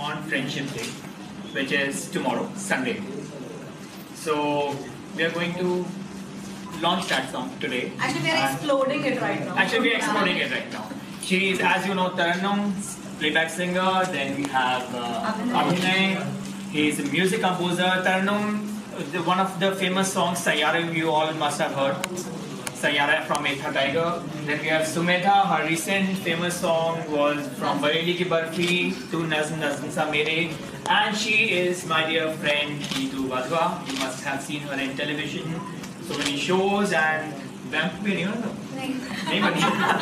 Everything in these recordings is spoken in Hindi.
on Friendship Day, which is tomorrow, Sunday. So we are going to launch that song today. Actually, we are exploding it right now. Actually, we are exploding it right now. She is, as you know, Tarannum, playback singer. Then we have Abhinay. He is a music composer. Tarannum, one of the famous songs, Saiyaara, you all must have heard. Saiyaara from Etha Tiger. Then we have Sumedha. Her recent famous song was From Bareilly Ki Barfi to Nazm Nazm Sa Mere. And she is my dear friend Neetu Wadhwa. You must have seen her in television, so many shows, and vamp भी नहीं हो ना? नहीं बनी।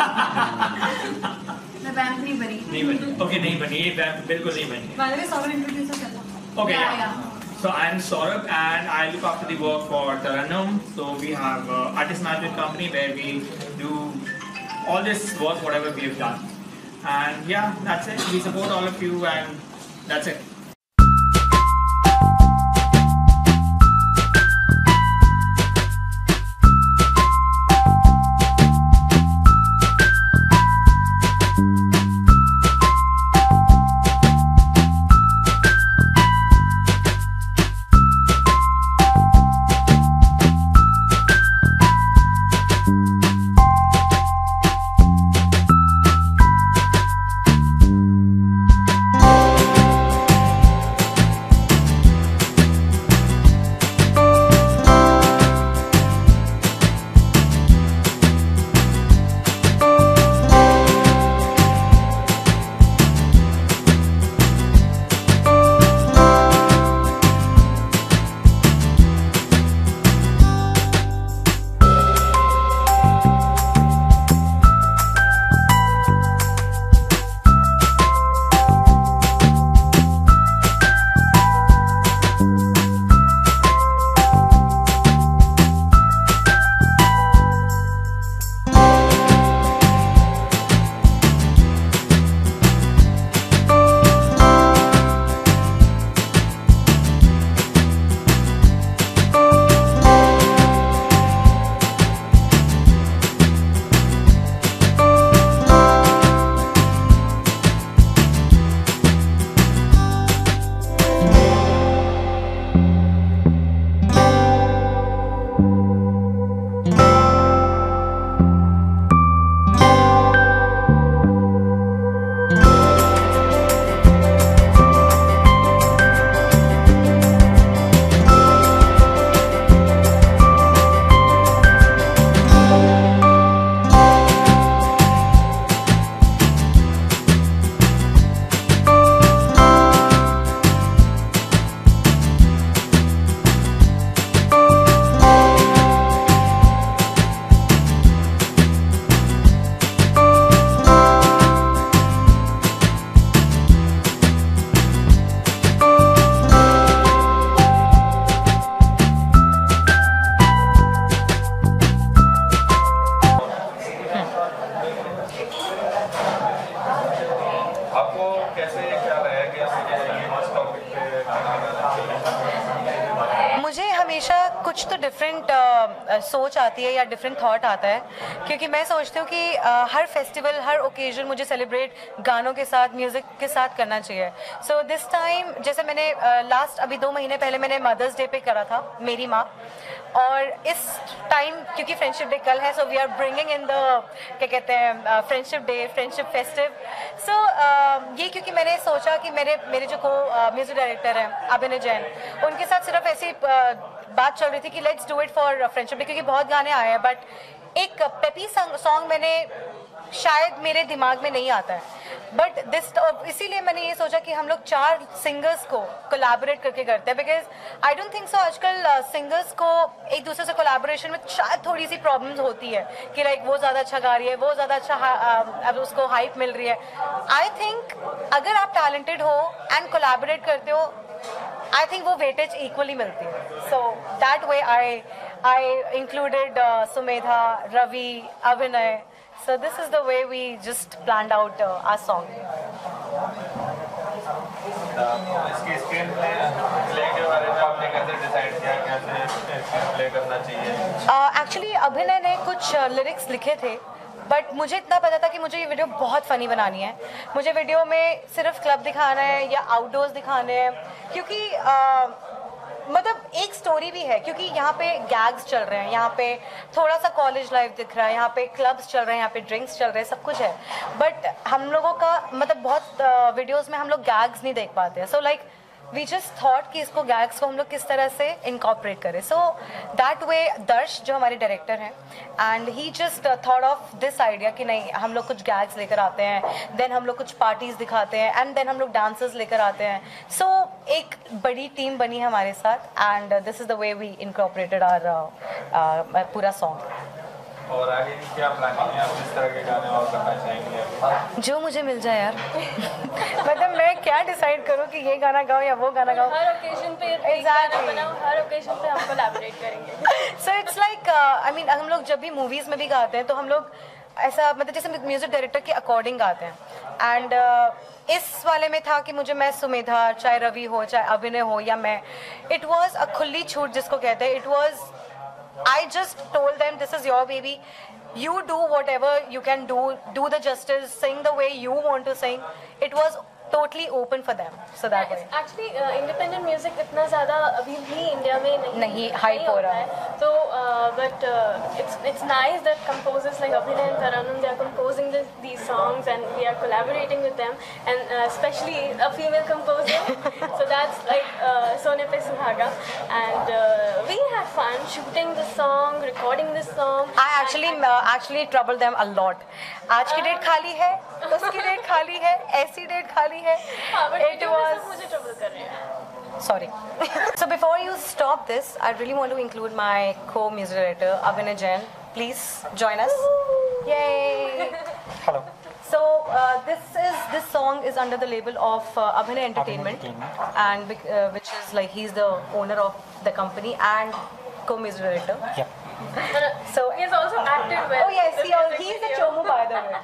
मैं vamp नहीं बनी। नहीं बनी। Okay, नहीं बनी। ये vamp बिल्कुल नहीं बनी। By the way, Saurabh introduce yourself. Okay, yeah. So I am Saurabh and I look after the work for Tarannum. So we have artist management company where we do all this work, whatever we have done. And yeah, that's it. We support all of you and that's it. कुछ तो डिफरेंट सोच आती है या डिफरेंट थॉट आता है, क्योंकि मैं सोचती हूँ कि हर फेस्टिवल, हर ओकेजन मुझे सेलिब्रेट गानों के साथ, म्यूज़िक के साथ करना चाहिए. सो दिस टाइम, जैसे मैंने लास्ट अभी 2 महीने पहले मैंने मदर्स डे पे करा था, मेरी माँ, और इस टाइम क्योंकि फ्रेंडशिप डे कल है, so we are bringing in the क्या कहते हैं friendship day, friendship festive. So ये क्योंकि मैंने सोचा कि मेरे जो को म्यूजिक डायरेक्टर हैं अभिनय जैन, उनके साथ सिर्फ ऐसी बात चल रही थी कि let's do it for friendship day, क्योंकि बहुत गाने आए हैं बट एक पेपी सॉन्ग मैंने शायद मेरे दिमाग में नहीं आता है. बट इसीलिए मैंने ये सोचा कि हम लोग 4 सिंगर्स को कोलैबोरेट करके करते हैं, because I don't think so आजकल सिंगर्स को एक दूसरे से कोलैबोरेशन में शायद थोड़ी सी प्रॉब्लम्स होती है कि लाइक वो ज़्यादा अच्छा गा रही है, वो ज़्यादा अच्छा अब उसको हाइप मिल रही है. आई थिंक अगर आप टैलेंटेड हो एंड कोलैबोरेट करते हो, आई थिंक वो वेटेज इक्वली मिलती है. So that way I included Sumedha, Ravi, Abhinay. So this is the way we just planned out our song. इसकी स्क्रीन प्ले के बारे में आपने कैसे डिसाइड किया, कैसे प्ले करना चाहिए? Actually अभिनय ने कुछ लिरिक्स लिखे थे बट मुझे इतना पता था कि मुझे ये वीडियो बहुत फ़नी बनानी है। मुझे वीडियो में सिर्फ क्लब दिखाना है या आउटडोर्स दिखाने हैं, क्योंकि मतलब एक स्टोरी भी है, क्योंकि यहाँ पे गैग्स चल रहे हैं, यहाँ पे थोड़ा सा कॉलेज लाइफ दिख रहा है, यहाँ पे क्लब्स चल रहे हैं, यहाँ पे ड्रिंक्स चल रहे हैं, सब कुछ है। बट हम लोगों का मतलब बहुत वीडियोस में हम लोग गैग्स नहीं देख पाते हैं। So like we just thought कि इसको गैग्स को हम लोग किस तरह से इनकॉर्पोरेट करें। सो दैट वे दर्श जो हमारे डायरेक्टर हैं, and he just thought of this idea कि नहीं, हम लोग कुछ गैग्स लेकर आते हैं, देन हम लोग कुछ पार्टीज दिखाते हैं, एंड देन हम लोग डांसर्स लेकर आते हैं। सो एक बड़ी टीम बनी है हमारे साथ, and this is the way we incorporated our पूरा सॉन्ग। और आगे क्या प्लानिंग है, आप किस तरह के गाने और करना चाहेंगे? जो मुझे मिल जाए यार। मतलब मैं क्या डिसाइड करूँ कि ये गाना गाऊँ या वो गाना गाऊँ। हर ओकेजन पे Exactly. बनाओ, हर ओकेजन पे हम कोलैबोरेट करेंगे। So it's like I mean हम लोग जब भी मूवीज में भी गाते हैं तो हम लोग ऐसा मतलब जैसे म्यूजिक डायरेक्टर के अकॉर्डिंग गाते हैं। एंड इस वाले में था कि मैं सुमेधा, चाहे रवि हो, चाहे अभिनय हो या मैं, इट वॉज अ खुली छूट जिसको कहते हैं। It was I just told them, this is your baby. You do whatever you can do the justice, sing the way you want to sing. It was totally open for them. So that way. Actually, independent music इतना ज़्यादा अभी भी इंडिया में नहीं hype हो रहा है. So, but it's nice that composers like Abhinay and Tarannum, they are composing these songs and we are collaborating with them, and especially a female composer. So that's like Sone Pe Suhaga, and we had fun shooting the song, recording this song. I actually troubled them a lot. आज की डेट खाली है, उसकी डेट खाली है, ऐसी डेट खाली है. It was. मुझे trouble कर रहे हैं. Sorry. So before you stop this, I really want to include my co-music director Abhinay Jain. Please join us. Yay! Hello. So this song is under the label of Abhinay Entertainment, and which is like he's the owner of the company and co-music director. Yeah. So he has also acted well. Oh yes, he's the Chomu, by the way.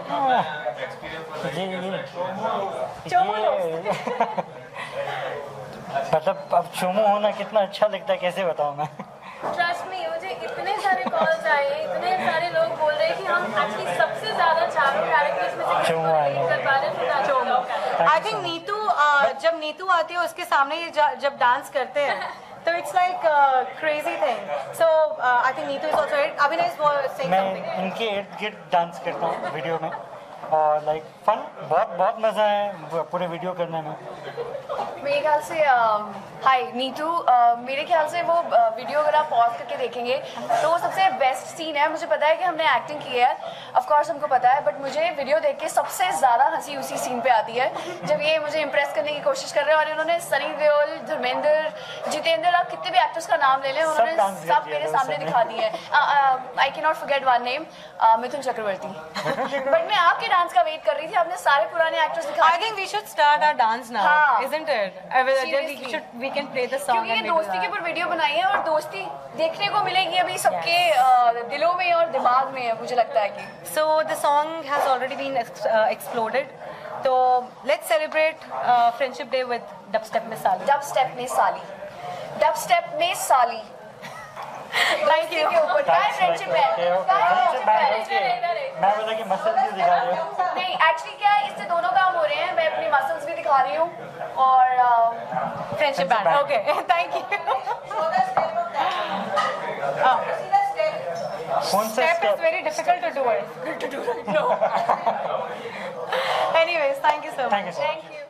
मतलब अब चोमू होना कितना अच्छा लगता है, कैसे बताऊँ मैं। Trust me, मुझे इतने सारे कॉल्स आए, इतने सारे लोग बोल रहे हैं कि हम एक्चुअली सबसे ज्यादा चारों कैरेक्टर्स में से चोमू आएगा। कर पा रहे हैं। चोमू। I think नीतू जब नीतू आती है उसके सामने ये जब डांस करते हैं तो it's like a crazy thing. So I think Neetu is also it. Abhinay is saying मैं something. इनके इर्द गिर्द डांस करता हूँ वीडियो में, और लाइक फन, बहुत मज़ा है पूरे वीडियो करने में। मेरे ख्याल से हाय नीतू, मेरे ख्याल से वो वीडियो अगर आप पॉज करके देखेंगे तो वो सबसे बेस्ट सीन है। मुझे पता है कि हमने एक्टिंग की है, ऑफ कोर्स हमको पता है, बट मुझे वीडियो देख के सबसे ज़्यादा हंसी उसी सीन पे आती है जब ये मुझे इम्प्रेस करने की कोशिश कर रहे हैं। और इन्होंने सनी देओल, धर्मेंद्र, जितेंद्र, आप कितने भी एक्टर्स का नाम ले लें, उन्होंने सब मेरे सामने दिखा दिए हैं। I can not forget one name, Mithun Chakraborty. But मैं आपके डांस का वेट कर रही थी, आपने सारे पुराने एक्टर्स दिखा। I think we should start our dance now, isn't it? We can play the song. क्योंकि ये दोस्ती के ऊपर वीडियो बनाई है और दोस्ती देखने को मिलेगी अभी सबके दिलों में और दिमाग में है, मुझे लगता है कि। So the song has already been exploded. So let's celebrate Friendship Day with Dubstep में साली. Dubstep में साली. Dubstep में साली. Thank you. फ्रेंडशिप है। मैं बोला कि मसल भी दिखा रहे हो। नहीं, एक्चुअली क्या है, इससे दोनों काम हो रहे हैं। मैं अपनी मसल्स भी दिखा रही हूँ और Friendship band. Okay. Thank you. कौन सा Step is very difficult to do it. No. Anyways, thank you so much. Thank you. Thank you.